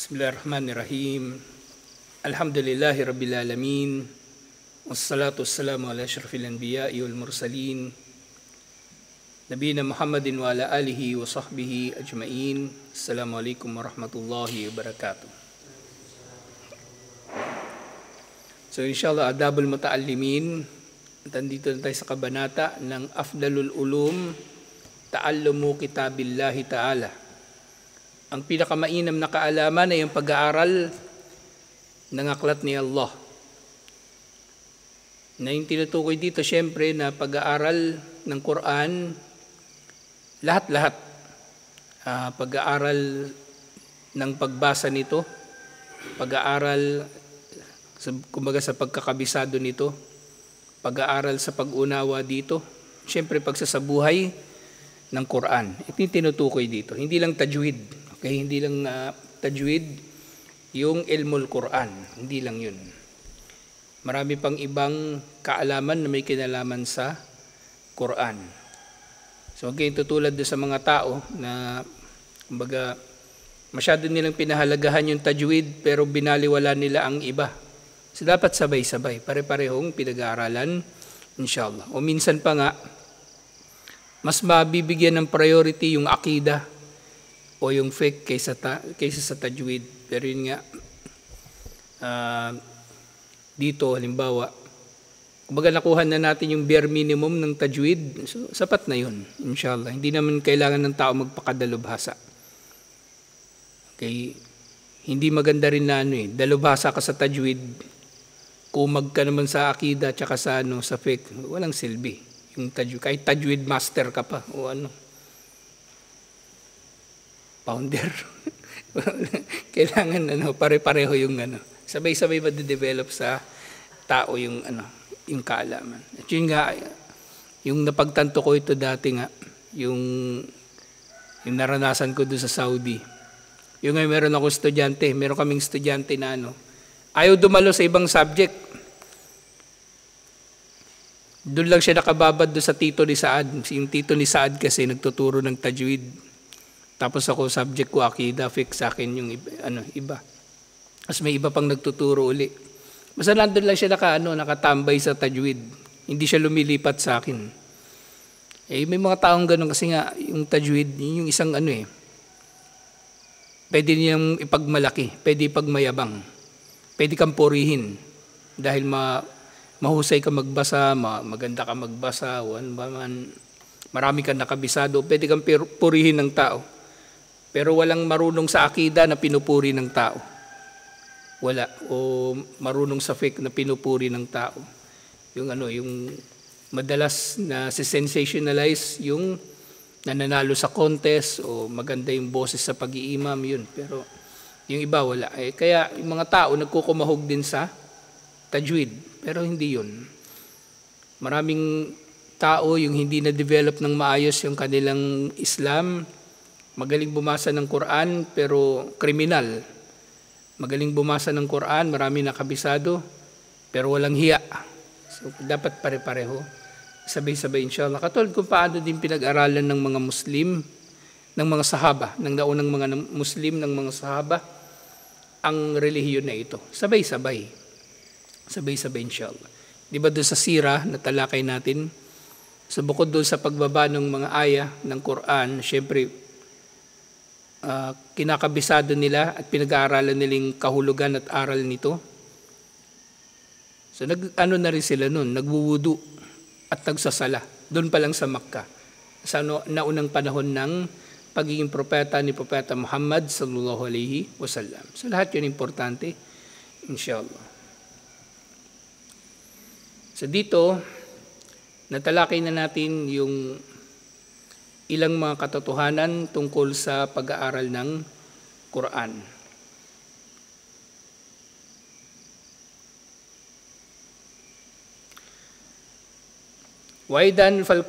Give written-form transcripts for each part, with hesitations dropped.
Bismillahirrahmanirrahim. Alhamdulillahi Rabbil Alamin. Wassalatu wassalamu ala asyrafil anbiya'i wal mursalin. Nabiyina Muhammadin wa ala alihi wa sahbihi ajma'in. Assalamualaikum warahmatullahi wabarakatuh. So inshallah, adabul muta'allimin. Nandito na tayo sa kabanata ng Afdalul Ulum, Ta'allumu Kitabillahi Ta'ala. Ang pinakamainam na kaalaman ay ang pag-aaral ng aklat ni Allah. Na yung tinutukoy dito syempre na pag-aaral ng Quran, lahat-lahat. Pag-aaral ng pagbasa nito, pag-aaral kumbaga sa pagkakabisado nito, pag-aaral sa pag-unawa dito, syempre pagsasabuhay ng Quran. Ito yung tinutukoy dito. Hindi lang tajwid. Okay, hindi lang tajwid, yung ilmul Quran, hindi lang yun. Marami pang ibang kaalaman na may kinalaman sa Quran. So okay, tutulad sa mga tao na kumbaga masyado nilang pinahalagahan yung tajwid pero binaliwala nila ang iba. So dapat sabay-sabay, pare-parehong pinag-aaralan, inshallah. O minsan pa nga, mas mabibigyan ng priority yung akida o yung fiqh kaysa sa tajwid. Pero yun nga, dito halimbawa, kumbaga nakuha na natin yung bare minimum ng tajwid, so sapat na yun, inshallah. Hindi naman kailangan ng tao magpakadalubhasa. Okay, hindi maganda rin na dalubhasa ka sa tajwid, kumag ka naman sa akida tsaka sa fiqh, walang silbi. Yung tajwid, kahit tajwid master ka pa o founder. Kailangan pare-pareho yung sabay-sabay ma-develop sa tao yung kaalaman. At yun nga, yung napagtanto ko ito dati nga, yung naranasan ko doon sa Saudi. Yung nga meron kaming estudyante na ayaw dumalo sa ibang subject. Doon lang siya nakababad doon sa tito ni Saad. Yung tito ni Saad kasi nagtuturo ng tajwid. Tapos ako, subject ko, akida, fiqh, sa akin yung iba. Mas may iba pang nagtuturo uli. Basta nandun lang siya nakatambay sa tajwid. Hindi siya lumilipat sa akin. May mga taong ganun kasi nga, yung tajwid, yung isang pwede niyang ipagmalaki, pwede ipagmayabang, pwede kang purihin. Dahil mahusay ka magbasa, maganda ka magbasa, marami kang nakabisado, pwede kang purihin ng tao. Pero walang marunong sa akida na pinupuri ng tao. Wala. O marunong sa fiqh na pinupuri ng tao. Yung madalas na sensationalize yung nananalo sa contest o maganda yung boses sa pag-iimam, yun. Pero yung iba wala. Kaya yung mga tao nagkukumahog din sa tajwid. Pero hindi yun. Maraming tao yung hindi na-develop ng maayos yung kanilang Islam, magaling bumasa ng Quran pero kriminal. Magaling bumasa ng Quran, marami nakabisado, pero walang hiya. So dapat pare-pareho, sabay-sabay inshallah. Katulad kung paano din pinag-aralan ng mga Muslim, ng mga sahaba, ng naunang mga Muslim, ng mga sahaba, ang relihiyon na ito. Sabay-sabay. Sabay-sabay inshallah. Di ba doon sa sira na talakay natin, so bukod doon sa pagbaba ng mga aya ng Quran, syempre kinakabisado nila at pinag-aaralan nilang kahulugan at aral nito. So na rin sila noon, nagwuwudu at nagsasala. Doon pa lang sa Makkah. Sa naunang panahon ng pagiging propeta ni Propeta Muhammad sallallahu alaihi wasallam. So lahat yun importante, inshallah. So dito, natalakay na natin yung ilang mga katotohanan tungkol sa pag-aaral ng Quran. Waidan fal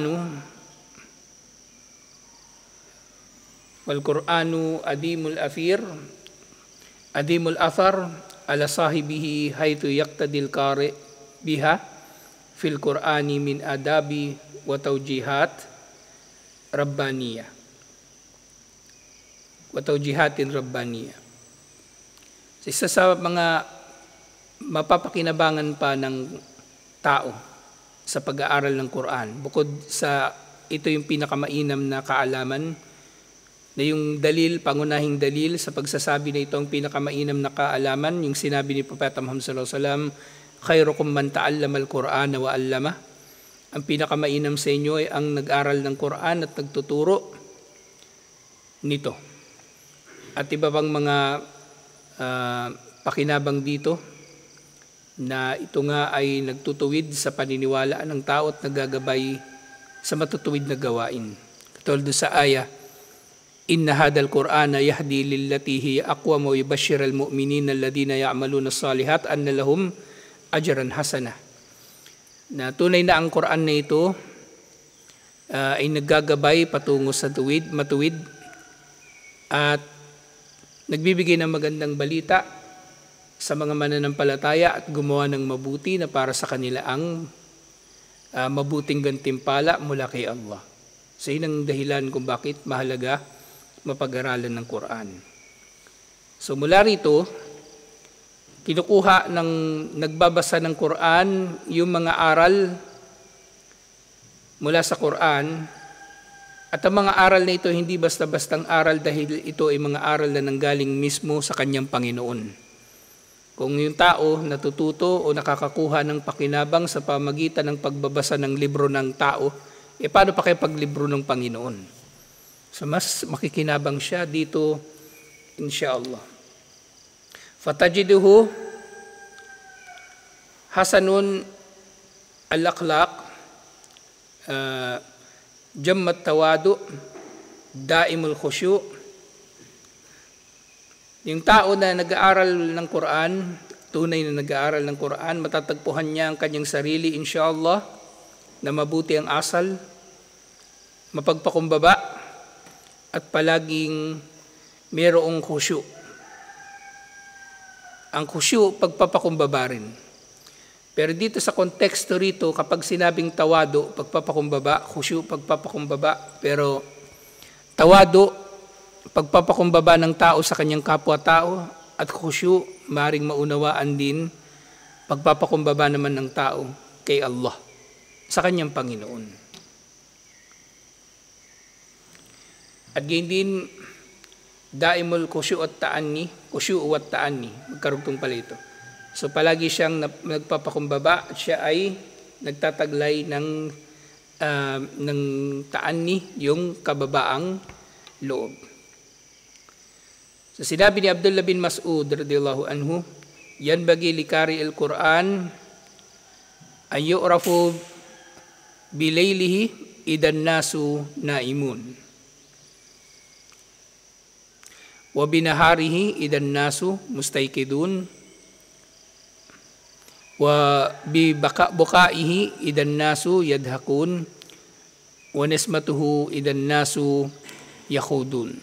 Qur'anu adimul athar ala sahibihi haythu yaqtadil qari biha fil Qur'ani min adabi wa tawjihat rabbaniyah wa tawjihatin rabbaniyah. Isa sa mga mapapakinabangan pa ng tao sa pag-aaral ng Quran, bukod sa ito yung pinakamainam na kaalaman, na yung dalil, pangunahing dalil sa pagsasabi na ito ang pinakamainam na kaalaman, yung sinabi ni Propeta Muhammad sallallahu alaihi wasallam, khairukum man ta'allama al-Qur'ana wa 'allama. Ang pinakamainam sa inyo ay ang nag-aral ng Quran at nagtuturo nito. At iba pang mga pakinabang dito na ito nga ay nagtutuwid sa paniniwalaan ng tao at nagagabay sa matutuwid na gawain. Katulad sa aya, inna hadal Qur'ana yahdi lillati hiya aqwam wa yubashshiral mu'minina alladhina ya'maluna as-salihat anna lahum ajran hasana. Na tunay na ang Quran na ito ay naggagabay patungo sa matuwid at nagbibigay ng magandang balita sa mga mananampalataya at gumawa ng mabuti na para sa kanila ang mabuting gantimpala mula kay Allah. So yun ang dahilan kung bakit mahalaga mapag-aralan ng Quran. So mula rito, kinukuha ng nagbabasa ng Quran yung mga aral mula sa Quran. At ang mga aral na ito hindi basta-bastang aral dahil ito ay mga aral na nanggaling mismo sa kanyang Panginoon. Kung yung tao natututo o nakakakuha ng pakinabang sa pamagitan ng pagbabasa ng libro ng tao, paano pa kaya paglibro ng Panginoon? So mas makikinabang siya dito, insyaAllah. Fatajiduhu hasanun al-akhlaq, jammat tawadu, daimul khusyu. Yung tao na nag-aaral ng Quran, tunay na nag-aaral ng Quran, matatagpuhan niya ang kanyang sarili, insyaAllah, na mabuti ang asal, mapagpakumbaba, at palaging mayroong khusyu. Ang khusyu, pagpapakumbaba rin. Pero dito sa konteksto rito, kapag sinabing tawado, pagpapakumbaba, khusyu, pagpapakumbaba, pero tawado, pagpapakumbaba ng tao sa kanyang kapwa-tao, at khusyu, maring maunawaan din, pagpapakumbaba naman ng tao kay Allah, sa kanyang Panginoon. At gayon din, daimul khusyu at ta'anni, khusyu at ta'anni, magkarugtong pala ito. So palagi siyang nagpapakumbaba at siya ay nagtataglay ng ta'anni, yung kababaang loob. So sinabi ni Abdullah bin Mas'ud radhiyallahu anhu, yanbaghi likari al-Quran ay yu'rafu bilaylihi idan nasu naimun wa binaharihi idan nasu mustaykidun wa bi bukaihi idan nasu yadhakun wa nismatuhu idan nasu yakhudun.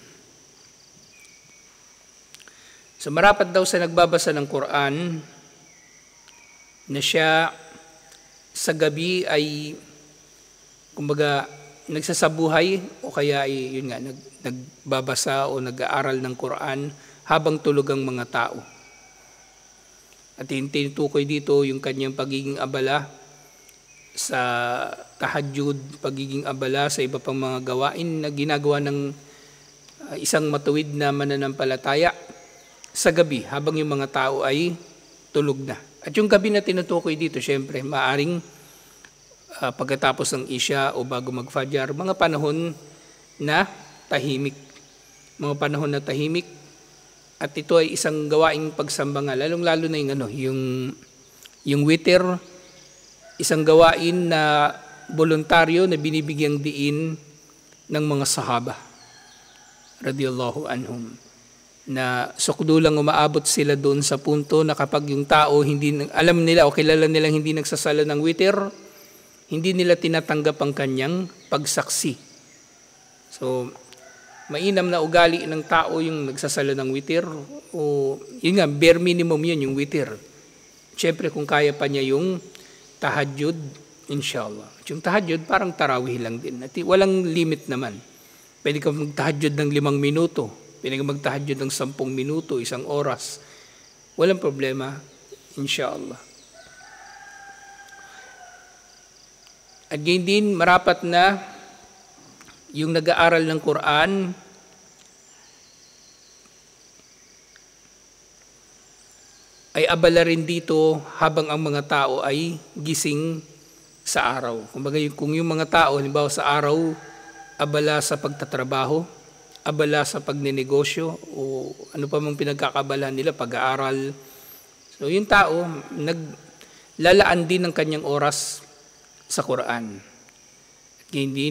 So marapat daw sa nagbabasa ng Quran na siya sa gabi ay kumbaga nagsasabuhay o kaya ay yun nga nagbabasa o nag-aaral ng Quran habang tulog ang mga tao. At tinutukoy dito yung kanyang pagiging abala sa tahajjud, pagiging abala sa iba pang mga gawain na ginagawa ng isang matuwid na mananampalataya sa gabi habang yung mga tao ay tulog na. At yung gabi na tinutukoy dito, syempre, maaring pagkatapos ng Isya o bago mag-Fajr, mga panahon na tahimik. Mga panahon na tahimik. At ito ay isang gawaing pagsamba nga, lalong-lalo na yung witir, isang gawain na voluntaryo na binibigyang diin ng mga sahaba, radiyallahu anhum, na sukdulang umaabot sila doon sa punto na kapag yung tao alam nila o kilala nilang hindi nagsasala ng witir, hindi nila tinatanggap ang kanyang pagsaksi. So, mainam na ugali ng tao yung nagsasala ng witir o yun nga, bare minimum yun yung witir. Siyempre kung kaya pa niya yung tahajjud, inshallah. At yung tahajjud parang tarawih lang din. At walang limit naman. Pwede kang magtahajjud ng 5 minuto. Pwede kang magtahajjud ng 10 minuto, 1 oras. walang problema, inshallah. At gayon din, marapat na yung nag-aaral ng Quran ay abala rin dito habang ang mga tao ay gising sa araw. Kumbaga, kung yung mga tao, halimbawa sa araw, abala sa pagtatrabaho, abala sa pagninegosyo, o ano pa mang pinagkakabalan nila, pag-aaral. So yung tao, naglalaan din ng kanyang oras sa Quran. At ganyan din,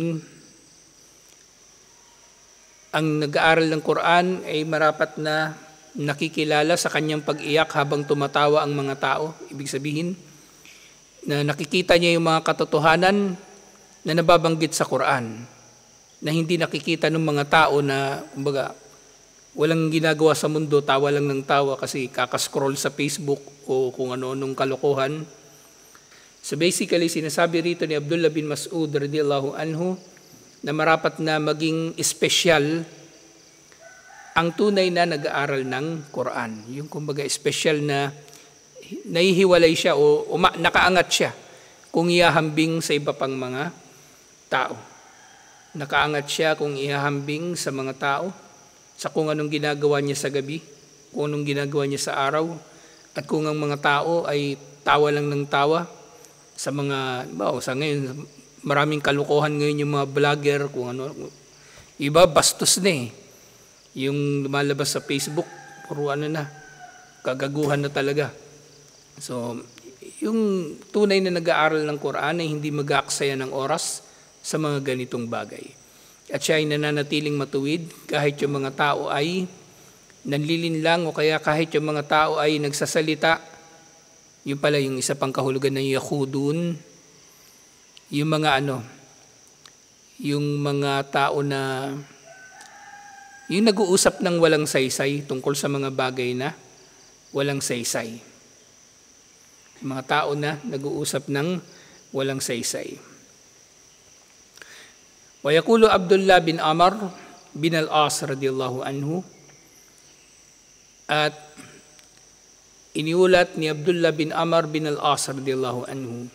ang nag-aaral ng Quran ay marapat na nakikilala sa kanyang pag-iyak habang tumatawa ang mga tao. Ibig sabihin, na nakikita niya yung mga katotohanan na nababanggit sa Quran, na hindi nakikita ng mga tao na, kumbaga, walang ginagawa sa mundo, tawa lang ng tawa kasi kakascroll sa Facebook o kung ano-anong kalokohan. So basically, sinasabi rito ni Abdullah bin Mas'ud radiyallahu anhu na marapat na maging espesyal ang tunay na nag-aaral ng Quran. Yung kumbaga espesyal na nahihiwalay siya o nakaangat siya kung ihahambing sa iba pang mga tao. Nakaangat siya kung ihahambing sa mga tao, sa kung anong ginagawa niya sa gabi, kung anong ginagawa niya sa araw, at kung ang mga tao ay tawa lang ng tawa sa mga, sa ngayon, maraming kalukuhan ngayon yung mga vlogger, kung ano, iba bastos na eh. Yung lumalabas sa Facebook, puro ano na, kagaguhan na talaga. So, yung tunay na nag-aaral ng Quran ay hindi mag-aaksaya ng oras sa mga ganitong bagay. At siya ay nananatiling matuwid kahit yung mga tao ay nanlilinlang o kaya kahit yung mga tao ay nagsasalita. Yung pala yung isa pang kahulugan ng Yahudun, yung mga yung mga tao na yung nag-uusap ng walang saysay tungkol sa mga bagay na walang saysay. Mga tao na nag-uusap ng walang saysay. Wa yaqulu Abdullah bin Amr bin al-As radiyallahu anhu, at iniulat ni Abdullah bin Amr bin al-As radiyallahu anhu.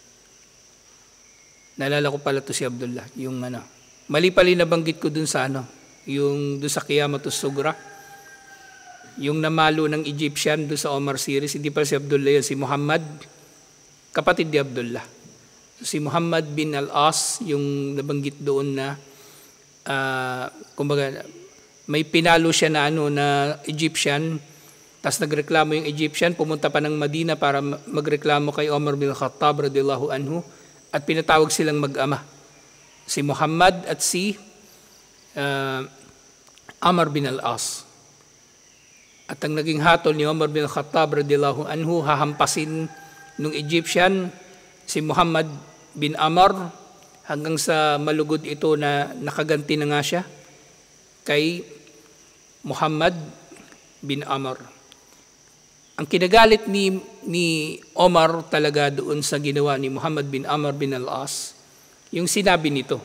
Naalala ko pala to si Abdullah, yung mali pala nabanggit ko dun sa yung doon sa Qiyamatus Sugra, yung namalo ng Egyptian doon sa Omar series, hindi pa si Abdullah yan, si Muhammad, kapatid ni Abdullah. Si Muhammad bin al-As, yung nabanggit doon na, kumbaga, may pinalo siya na Egyptian, tapos nagreklamo yung Egyptian, pumunta pa ng Madina para magreklamo kay Omar bin Khattab radiyallahu anhu, at pinatawag silang mag-ama. Si Muhammad at si Amr bin al-As. At ang naging hatol ni Umar bin Khattab radiyallahu anhu, hahampasin ng Egyptian si Muhammad bin Amr hanggang sa malugod ito na nakaganti na nga siya kay Muhammad bin Amr. Ang kinagalit ni Omar talaga doon sa ginawa ni Muhammad bin Amr bin al-As, yung sinabi nito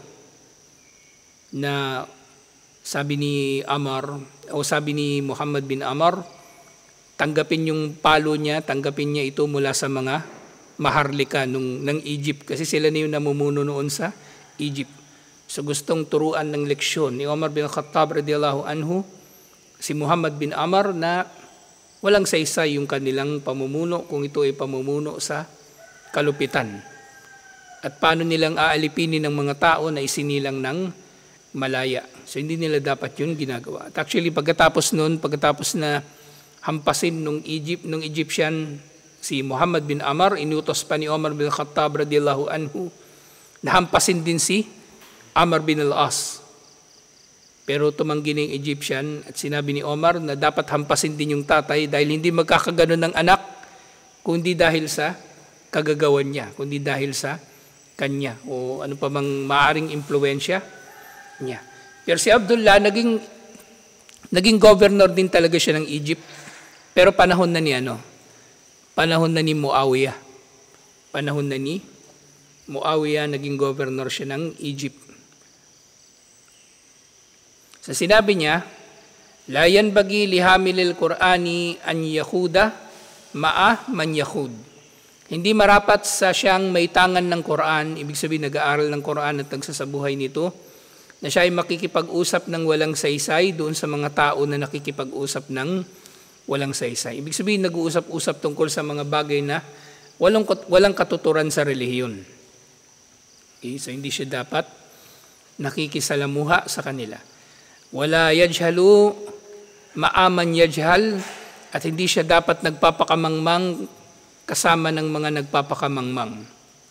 na sabi ni Muhammad bin Amr, tanggapin yung palo niya, tanggapin niya ito mula sa mga maharlika ng Egypt, kasi sila na yung namumuno noon sa Egypt. So gustong turuan ng leksyon ni Umar bin Khattab radiyallahu anhu si Muhammad bin Amr na walang saysay yung kanilang pamumuno kung ito ay pamumuno sa kalupitan. At paano nilang aalipinin ng mga tao na isinilang ng malaya. So hindi nila dapat yun ginagawa. At actually pagkatapos na hampasin nung Egyptian si Muhammad bin Amr, inutos pa ni Umar bin Khattab radiyallahu anhu na hampasin din si Amr bin al-As. Pero tumanggi na yung Egyptian at sinabi ni Omar na dapat hampasin din yung tatay dahil hindi magkakaganon ng anak kundi dahil sa kagagawan niya, kundi dahil sa kanya o ano pa mang maaring impluwensya niya. Pero si Abdullah naging governor din talaga siya ng Egypt. Pero panahon na ni Muawiyah. Panahon na ni Muawiyah naging governor siya ng Egypt. So sinabi niya La yanbaghi lihamilil Qur'ani an yakhuda ma'a man yakhud. Hindi marapat sa siyang may tangan ng Quran, ibig sabihin nag-aaral ng Quran at nagsasabuhay nito, na siya ay makikipag-usap ng walang saysay doon sa mga tao na nakikipag-usap ng walang saysay. Ibig sabihin nag-uusap-usap tungkol sa mga bagay na walang katuturan sa relihiyon. Okay? So hindi siya dapat nakikisalamuha sa kanila. Wala yajhalu maaman yajhal, at hindi siya dapat nagpapakamangmang kasama ng mga nagpapakamangmang.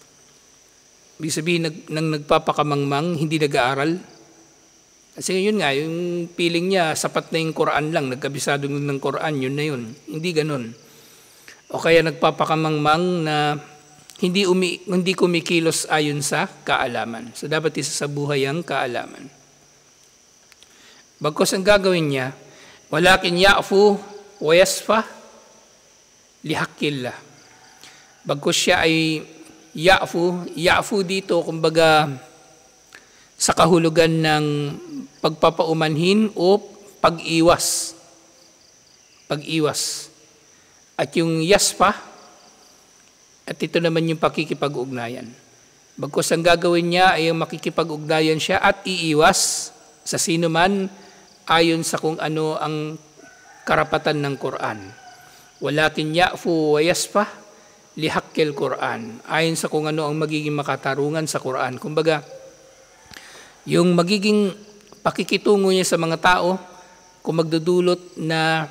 Ibig sabihin, nang nagpapakamangmang, hindi nag-aaral. Kasi yun nga, yung feeling niya, sapat na yung Quran lang, nagkabisado ng Quran, yun na yun. Hindi ganun. O kaya nagpapakamangmang na hindi kumikilos ayon sa kaalaman. So dapat isa sa buhay ang kaalaman. Bagkus ang gagawin niya, walakin ya'fu wa yasfa lihaqqillah. Bagkus siya ay ya'fu dito kumbaga sa kahulugan ng pagpapaumanhin o pag-iwas. Pag-iwas. At yung yasfa, at ito naman yung pakikipag-ugnayan. Bagkus ang gagawin niya ay makikipag-ugnayan siya at iiwas sa sino man ayon sa kung ano ang karapatan ng Quran. Walakin ya'fu wa yasfa lihaqqil Quran. Ayon sa kung ano ang magiging makatarungan sa Quran. Kumbaga, yung magiging pakikitungo niya sa mga tao, kung magdudulot na,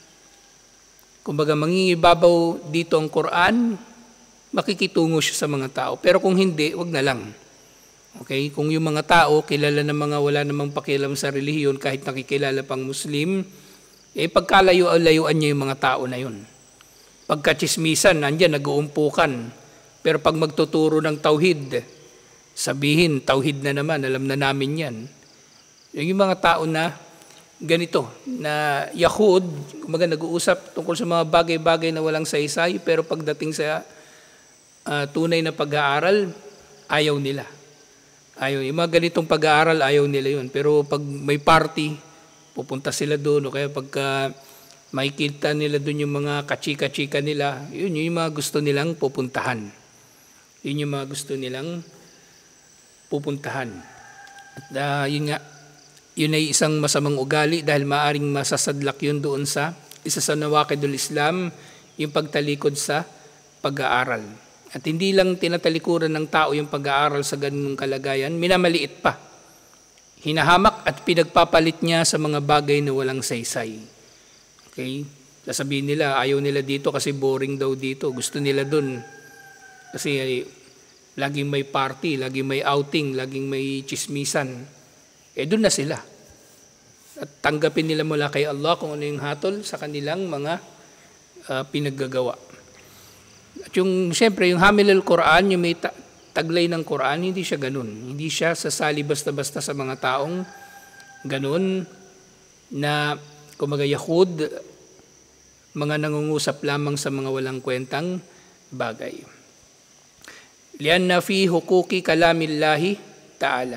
kumbaga, mangingibabaw dito ang Quran, makikitungo siya sa mga tao. Pero kung hindi, wag na lang. Okay? Kung yung mga tao, kilala ng mga wala namang pakialam sa relihiyon, kahit nakikilala pang Muslim, pagkalayo-layuan niya yung mga tao na yun. Pagkachismisan, nandiyan, nag-uumpukan. Pero pag magtuturo ng tauhid, sabihin, tauhid na naman, alam na namin yan. Yung mga tao na ganito, na Yahud, kumaga nag-uusap tungkol sa mga bagay-bagay na walang saysay, pero pagdating sa tunay na pag-aaral, ayaw nila. Ayaw. Yung mga ganitong pag-aaral, ayaw nila yun. Pero pag may party, pupunta sila doon. O kaya pagka makikita nila doon yung mga kachika-chika nila, yun yung mga gusto nilang pupuntahan. Yun yung mga gusto nilang pupuntahan. At yun nga, yun ay isang masamang ugali dahil maaring masasadlak yun doon sa isa sa nawakidul Islam, yung pagtalikod sa pag-aaral. At hindi lang tinatalikuran ng tao yung pag-aaral sa ganung kalagayan, minamaliit pa. Hinahamak at pinagpapalit niya sa mga bagay na walang saysay. Okay? Sasabihin nila, ayaw nila dito kasi boring daw dito. Gusto nila dun kasi laging may party, laging may outing, laging may chismisan. Dun na sila. At tanggapin nila mula kay Allah kung ano yung hatol sa kanilang mga pinaggagawa. At yung, siyempre, yung hamilul Quran, yung may taglay ng Quran, hindi siya ganun. Hindi siya sasali basta-basta sa mga taong ganun na, kumaga Yahud, mga nangungusap lamang sa mga walang kwentang bagay. Lianna fi hukuki kalamillahi ta'ala.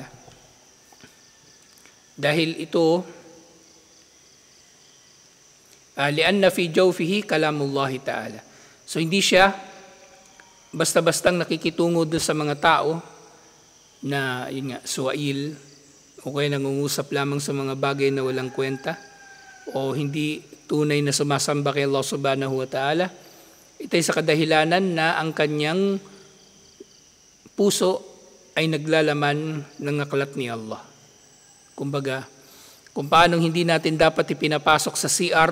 Dahil ito, lianna fi jawfihi kalamullahi ta'ala. So hindi siya basta-bastang nakikitungo doon sa mga tao na yun nga, suwail o kaya nangungusap lamang sa mga bagay na walang kwenta o hindi tunay na sumasamba kay Allah subhanahu wa ta'ala. Ito ay sa kadahilanan na ang kanyang puso ay naglalaman ng aklat ni Allah. Kumbaga, kung paano hindi natin dapat ipinapasok sa CR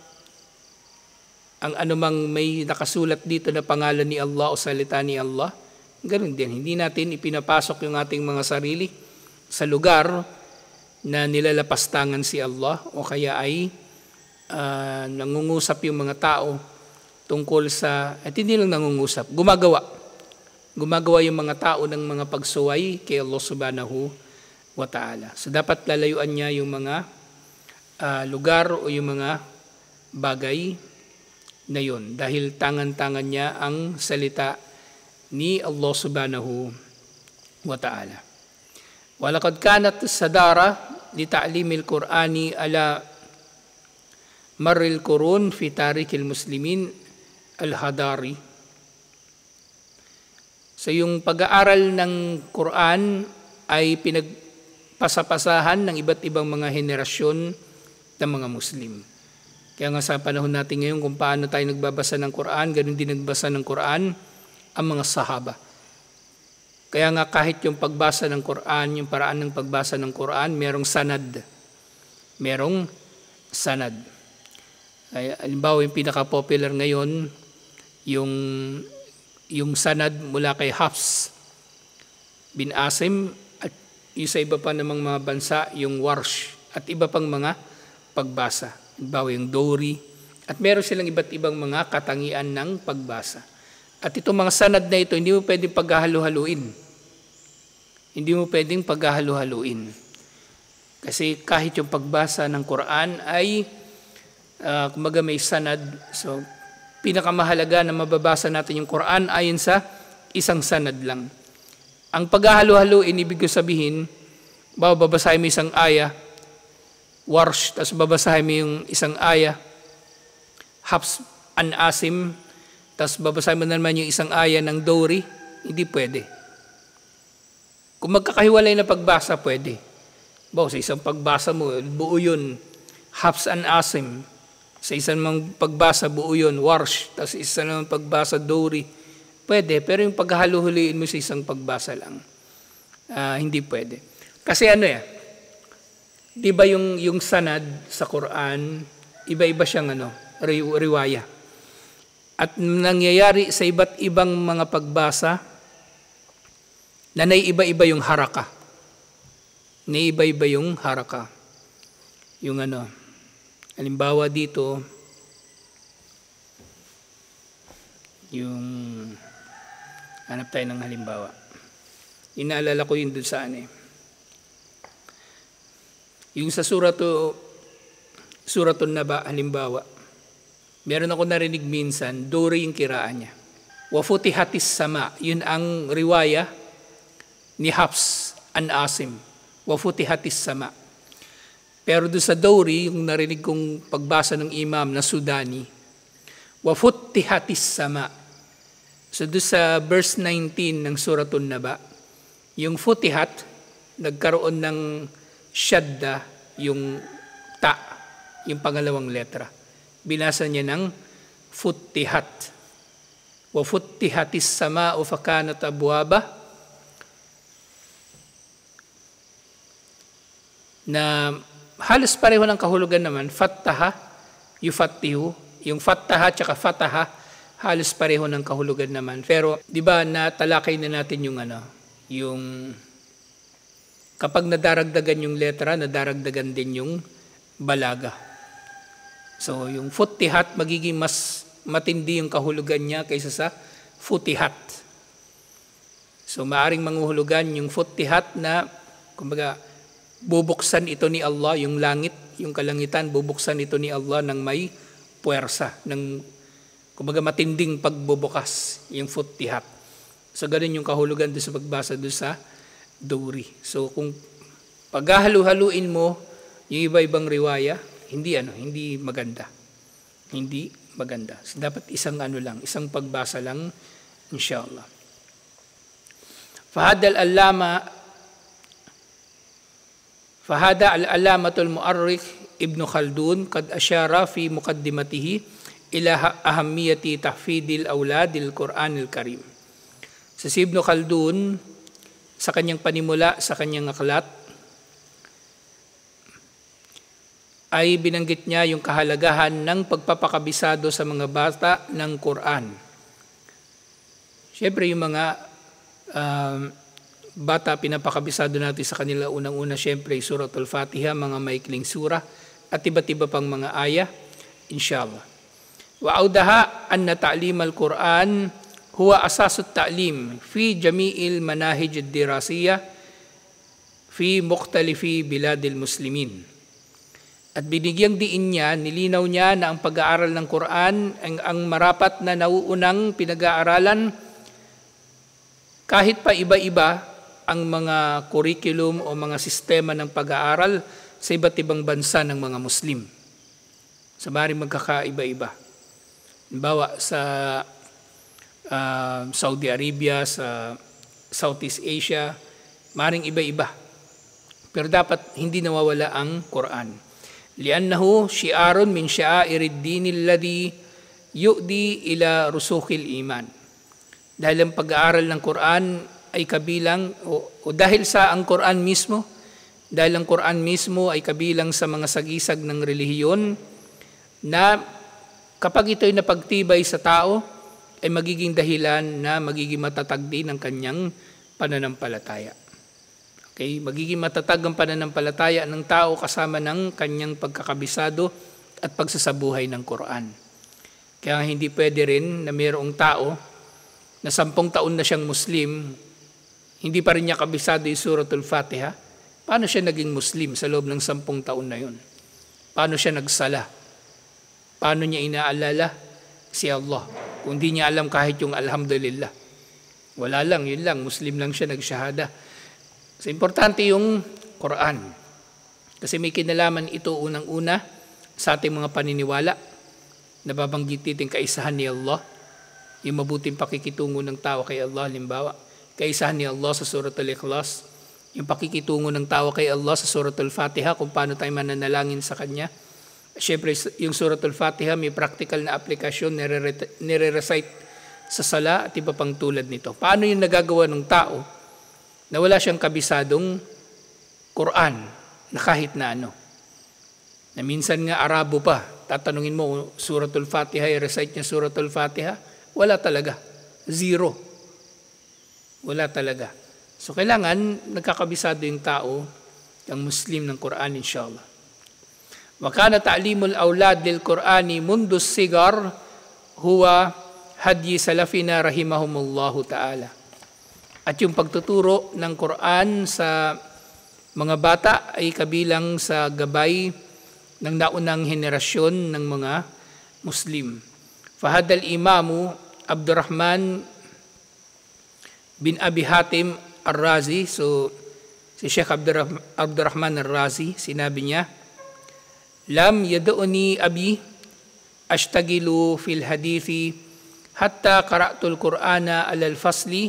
ang anumang may nakasulat dito na pangalan ni Allah o salita ni Allah, ganoon din. Hindi natin ipinapasok yung ating mga sarili sa lugar na nilalapastangan si Allah o kaya ay nangungusap yung mga tao tungkol sa, at hindi lang nangungusap, gumagawa yung mga tao ng mga pagsuway kay Allah subhanahu wa ta'ala. So dapat lalayuan niya yung mga lugar o yung mga bagay na yun dahil tangan-tangan niya ang salita ni Allah subhanahu wa ta'ala. Walaqad kanat sadara li ta'limil Qur'ani ala Maril Qurun fi Tarikh al-Muslimin al-Hadari. So yung pag-aaral ng Quran ay pinagpasapasahan ng iba't ibang mga henerasyon ng mga Muslim. Kaya nga sa panahon natin ngayon kung paano tayo nagbabasa ng Quran, ganun din nagbasa ng Quran ang mga sahaba. Kaya nga kahit yung pagbasa ng Quran, yung paraan ng pagbasa ng Quran, merong sanad. Merong sanad. Halimbawa yung pinaka-popular ngayon, yung sanad mula kay Hafs bin Asim at yung sa iba pa namang mga bansa, yung Warsh at iba pang mga pagbasa. Halimbawa yung Dori. At meron silang iba't ibang mga katangian ng pagbasa. At itong mga sanad na ito, hindi mo pwedeng paghahalo-haluin. Hindi mo pwedeng paghahalo-haluin. Kasi kahit yung pagbasa ng Quran ay kumbaga may sanad. So, pinakamahalaga na mababasa natin yung Quran ayon sa isang sanad lang. Ang paghahalo-haluin, ibig ko sabihin, babasahin mo isang aya, Warsh, tapos babasahin mo yung isang aya, Hafs an Asim, tapos babasahin mo naman yung isang aya ng Dori, hindi pwede. Kung magkakahiwalay na pagbasa, pwede. Sa isang pagbasa mo, buo yun, Hafs an Asim. Sa isang mang pagbasa, buo yun, Warsh. Tapos isa namang pagbasa, Dori. Pwede, pero yung paghahalo-huliin mo sa isang pagbasa lang, hindi pwede. Kasi di ba yung sanad sa Quran, iba-iba siyang riwaya. At nangyayari sa iba't ibang mga pagbasa, na naiiba-iba yung haraka. Naiiba-iba yung haraka. Yung halimbawa dito, yung, hanap tayo ng halimbawa. Inaalala ko yun dun saan Yung sa Suratun Naba, halimbawa, meron ako narinig minsan, Dori yung kiraan niya. Wafutihatis sama, yun ang riwaya ni Hafs an Asim. Wafutihatis sama. Pero doon sa Dori, yung narinig kong pagbasa ng imam na Sudani, wafutihatis sama. So doon sa verse 19 ng Suratun Naba, yung futihat, nagkaroon ng shadda, yung ta, yung pangalawang letra. Binasa niya ng futihat. Wafutihatis sama o fakanat abwaba, na halos pareho ng kahulugan naman, fattaha, yufattihu, yung fattaha tsaka fataha, halos pareho ng kahulugan naman. Pero, di ba, natalakay na natin yung kapag nadaragdagan yung letra, nadaragdagan din yung balaga. So, yung futtihat, magiging mas matindi yung kahulugan niya kaysa sa futihat. So, maaring manguhulugan yung futtihat na, kumbaga, bubuksan ito ni Allah, yung langit, yung kalangitan, bubuksan ito ni Allah ng may puwersa, ng kumbaga matinding pagbubukas, yung futtihat. So ganun yung kahulugan doon sa pagbasa doon sa Dori. So kung paghahalu-haluin mo yung iba-ibang riwaya, hindi maganda. Hindi maganda. So dapat isang isang pagbasa lang, inshallah. Fahada al-alamatul mu'arrikh Ibn Khaldun qad asyara fi muqaddimatihi ila ahammiyati tahfidil awladil Qur'anil Karim. Si Ibn Khaldun, sa kanyang panimula, sa kanyang aklat, ay binanggit niya yung kahalagahan ng pagpapakabisado sa mga bata ng Quran. Siyempre yung mga bata, pinapakabisado natin sa kanila unang-una, siyempre, Suratul Fatiha, mga maikling sura, at iba't iba pang mga aya, inshallah. Wa awdaha anna ta'lim al-Quran huwa asasut ta'lim fi jami'il manahij ad-dirasiyah fi mukhtalifi biladil muslimin. At binigyang diin niya, nilinaw niya na ang pag-aaral ng Quran ang marapat na nauunang pinag-aaralan kahit pa iba-iba ang mga curriculum o mga sistema ng pag-aaral sa iba't ibang bansa ng mga Muslim. So maaaring magkakaiba-iba. Halimbawa sa Saudi Arabia, sa Southeast Asia, maaaring iba-iba. Pero dapat hindi nawawala ang Quran. Li'annahu syi'arun min sya'airid dinil ladhi yu'di ila rusukil iman. Dahil ang pag-aaral ng Quran ay kabilang, o dahil sa ang Quran mismo, dahil ang Quran mismo ay kabilang sa mga sagisag ng relihiyon na kapag ito'y napagtibay sa tao, ay magiging dahilan na magiging matatag din ang kanyang pananampalataya. Okay? Magiging matatag ang pananampalataya ng tao kasama ng kanyang pagkakabisado at pagsasabuhay ng Quran. Kaya hindi pwede rin na mayroong tao na 10 taon na siyang Muslim, hindi pa rin niya kabisado yung Suratul Fatiha. Paano siya naging Muslim sa loob ng 10 taon na yun? Paano siya nagsala? Paano niya inaalala si Allah? Kung di niya alam kahit yung Alhamdulillah. Wala lang, yun lang. Muslim lang siya, nagsyahada. So, importante yung Quran. Kasi may kinalaman ito unang-una sa ating mga paniniwala. Nababanggit natin kaisahan ni Allah. Yung mabuting pakikitungo ng tao kay Allah, halimbawa. Kaisahan ni Allah sa Suratul Ikhlas. Yung pakikitungo ng tao kay Allah sa Suratul Fatiha, kung paano tayo mananalangin sa Kanya. Siyempre, yung Suratul Fatiha may practical na aplikasyon, nire-recite sa sala at iba pang tulad nito. Paano yung nagagawa ng tao na wala siyang kabisadong Quran na kahit na ano? Na minsan nga Arabo pa, tatanungin mo, Suratul Fatiha, i-recite niya Suratul Fatiha, wala talaga. Zero. Wala talaga. So kailangan nagkakabisado yung tao, yung Muslim ng Quran, inshallah. Wakana ta'limul awlad lil Qur'ani mundus sigar huwa hadyi salafina rahimahumullahu ta'ala. At yung pagtuturo ng Quran sa mga bata ay kabilang sa gabay ng naunang henerasyon ng mga Muslim. Fahadal imamu Abdurrahman bin Abi Hatim Ar-Razi, so si Sheikh Abdurrahman Ar-Razi, sinabi niya, Lam yad'uni abi ashtagilu fil hadithi hatta qara'tul Qur'ana alal fasli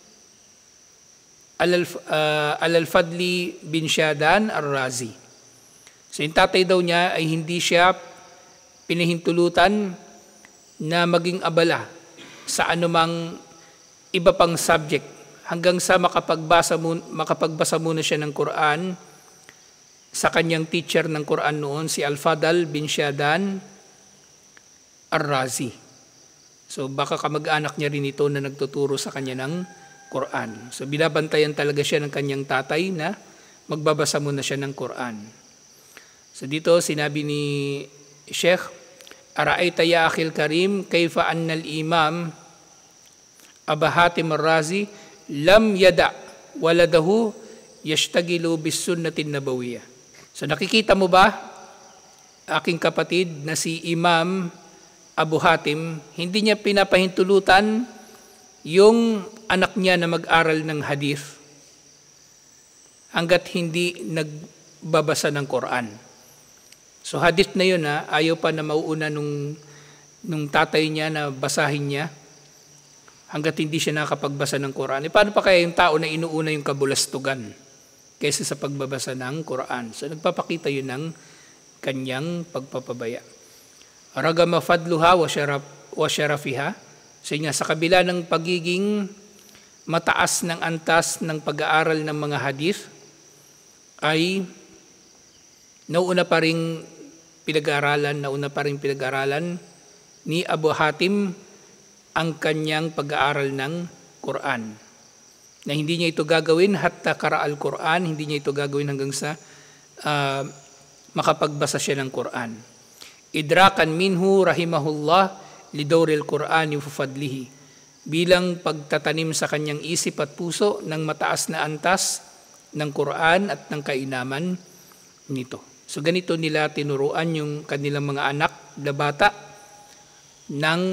alal Fadli bin Shadan Ar-Razi. So yung tatay daw niya ay hindi siya pinahintulutan na maging abala sa anumang iba pang subject hanggang sa makapagbasa muna siya ng Quran sa kanyang teacher ng Quran noon, si Al-Fadl bin Shadan Ar-Razi. So baka kamag-anak niya rin ito na nagtuturo sa kanya ng Quran. So binabantayan talaga siya ng kanyang tatay na magbabasa muna siya ng Quran. So dito sinabi ni Sheikh, Ara'ayta ya akhil karim kayfa anna al-imam Aba Hatim Ar-Razi lam yada waladahu yashtagilu bis sunnatin nabawiyah. So nakikita mo ba, aking kapatid na si Imam Abu Hatim, hindi niya pinapahintulutan yung anak niya na mag-aral ng hadith hanggat hindi nagbabasa ng Quran. So hadith na yun, ayaw pa na mauuna nung tatay niya na basahin niya hanggat hindi siya nakapagbasa ng Quran. Paano pa kaya yung tao na inuuna yung kabulastugan kaysa sa pagbabasa ng Quran? So nagpapakita yun ng kanyang pagpapabaya. Ragama fadluha wa syarafiha. So nga, sa kabila ng pagiging mataas ng antas ng pag-aaral ng mga hadith, ay nauna pa rin pinag-aralan ni Abu Hatim ang kanyang pag-aaral ng Quran. Na hindi niya ito gagawin hatta qara al-Quran, hindi niya ito gagawin hanggang sa makapagbasa siya ng Quran. Idrakan minhu rahimahullah lidawril Quran wa fadlihi. Bilang pagtatanim sa kanyang isip at puso ng mataas na antas ng Quran at ng kainaman nito. So ganito nila tinuruan yung kanilang mga anak na bata ng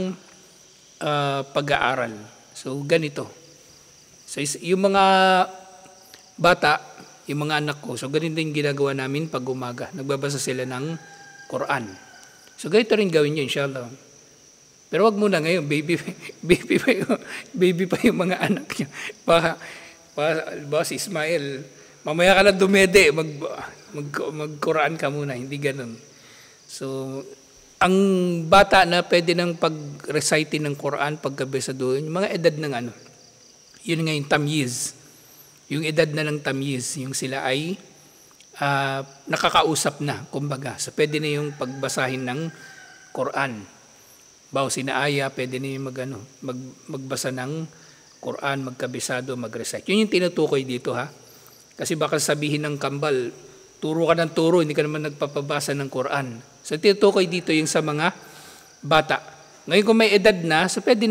pag-aaral. So ganito. So yung mga bata, yung mga anak ko, so ganito yung ginagawa namin pag umaga. Nagbabasa sila ng Quran. So ganito rin gawin nyo, inshallah. Pero wag muna ngayon, baby pa yung mga anak niya. Si Ismael, mamaya ka lang dumede, mag-Quran ka muna, hindi ganun. So, ang bata na pwede nang pag-recite ng Quran, pagkabisa doon, yung mga edad ng ano, yun nga yung tamyiz. Yung edad na ng tamyiz, yung sila ay nakakausap na, kumbaga. So, pwede na yung pagbasahin ng Quran. Bawo sina Aya, pwede na yung magbasa ng Quran, magkabisado, mag-recite. Yun yung tinutukoy dito, ha? Kasi baka sabihin ng kambal, turo ka ng turo, hindi ka naman nagpapabasa ng Quran. So tinutukoy dito yung sa mga bata. Ngayon kung may edad na, so pwede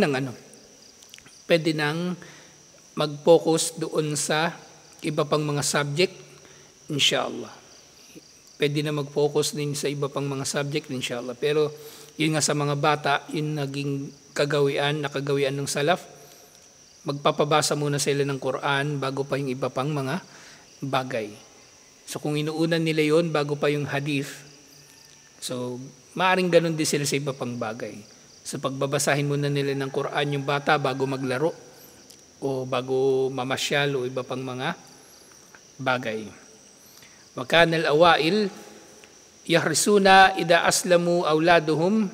nang mag-focus doon sa iba pang mga subject, inshallah. Pwede na mag-focus din sa iba pang mga subject, inshallah. Pero yun nga sa mga bata, yun naging nakagawian ng salaf, magpapabasa muna sila ng Quran bago pa yung iba pang mga bagay. So kung inuunan nila yun bago pa yung hadith, so maaring ganun din sila sa iba pang bagay. So pagbabasahin muna nila ng Quran yung bata bago maglaro o bago mamasyal o iba pang mga bagay. Wa kana al-awail yahrisuna ida aslamu awladuhum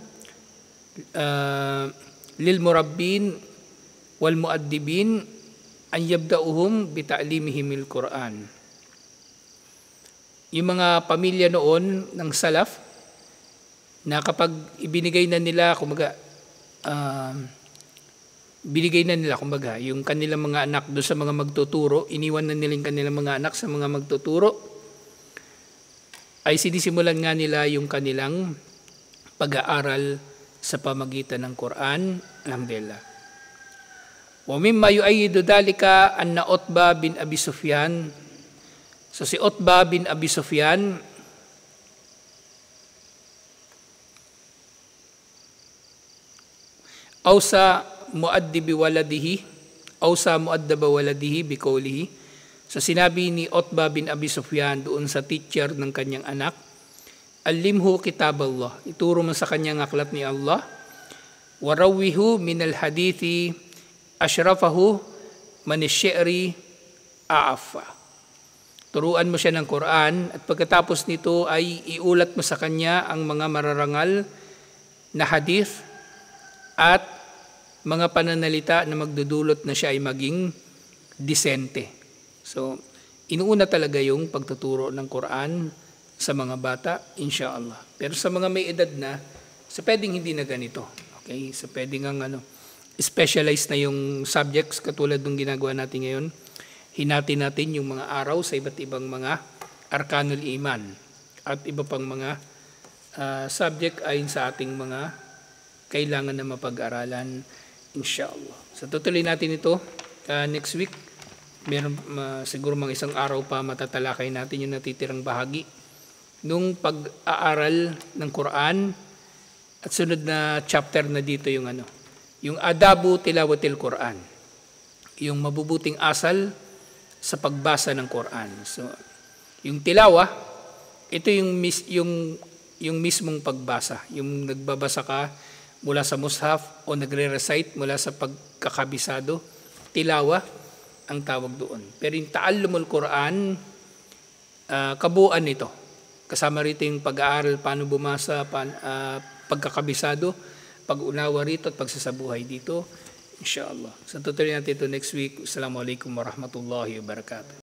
lil murabbin wal muaddibin an yabda'uhum bi ta'limihimil Quran. Yung mga pamilya noon ng salaf na kapag ibinigay na nila kumbaga yung kanilang mga anak doon sa mga magtuturo, iniwan na nila yung kanilang mga anak sa mga magtuturo, ay sinisimulan nga nila yung kanilang pag-aaral sa pamagitan ng Quran. Alhamdulillah. Wa mimma yu'ayyidu dhalika anna Utbah bin Abi Sufyan. So si Utbah bin Abi Sufyan awsa mu'addaba waladihi biqawlihi. So sinabi ni Utbah bin Abi Sufyan doon sa teacher ng kanyang anak, "Allimhu kitab Allah." Ituro mo sa kanyang aklat ni Allah. "Warawihu min al-hadithi ashrafahu man ash-shi'ri a'afa." Turuan mo siya ng Quran at pagkatapos nito ay iulat mo sa kanya ang mga mararangal na hadith at mga pananalita na magdudulot na siya ay maging disente. So, inuuna talaga yung pagtuturo ng Quran sa mga bata, inshallah. Pero sa mga may edad na, so pwedeng hindi na ganito. Okay? So pwedeng specialized na yung subjects katulad ng ginagawa natin ngayon. Hinati natin yung mga araw sa iba't ibang mga arkanul iman at iba pang mga subject ayon sa ating mga kailangan na mapag-aralan, inshallah. So tutuloy natin ito next week. Meron siguro mga isang araw pa matatalakay natin yung natitirang bahagi nung pag-aaral ng Quran at sunod na chapter na dito yung yung adabu tilawatil Quran, yung mabubuting asal sa pagbasa ng Quran. So yung tilawa, ito yung mismong pagbasa, yung nagbabasa ka mula sa mushaf o nagre-recite mula sa pagkakabisado, tilawa ang tawag doon. Pero yung ta'allumul Quran, kabuuan nito. Kasama rito yung pag-aaral, paano bumasa, pagkakabisado, pag-unawa rito at pagsasabuhay dito, inshallah. So tutuloy natin ito next week. Assalamualaikum warahmatullahi wabarakatuh.